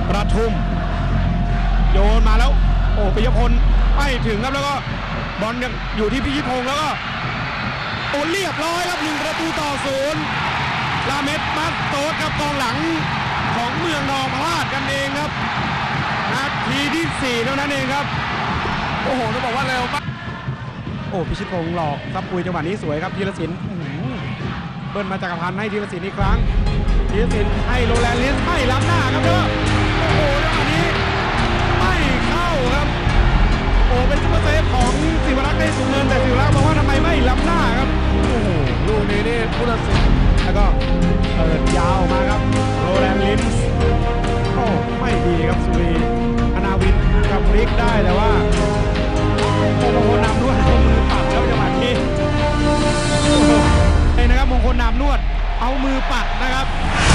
ประทุมโยนมาแล้วโอ้ปิยพลไม่ถึงครับแล้วก็บอลยังอยู่ที่พิชิตพงษ์แล้วก็โอ้เรียบร้อยครับ1-0ลาเมสมาสโตสกับกองหลังของเมืองทองพลาดกันเองครับนาทีที่4เท่านั้นเองครับโอ้โหต้องบอกว่าเร็วมากโอ้พิชิตพงษ์หลอกซับปุยจังหวะนี้สวยครับธีรศิลป์เบิ้ลมาจักรพันธ์ให้ธีรศิลป์อีกครั้งธีรศิลป์ให้โรแลนด์ลิสไม่ล้ำหน้าครับเด้อโอ้โหจังหวะนี้ไม่เข้าครับโอ้เป็นซุปเปอร์เซฟของศิวรักษ์ได้สูงเนินแต่ศิวรักษ์บอกว่าทำไมไม่ล้ำหน้าครับโอ้โหลูกนี้นี่ผู้ตัดสินแล้วก็เปิดยาวมาครับโรแลนด์ลิสโอ้ไม่ดีครับสุรีธนาวินกับพลิกได้แต่ว่าโอ้มงคลนำนวดเอามือปัดแล้วจังหวะนี้นะครับมงคลนำนวดเอามือปัดนะครับ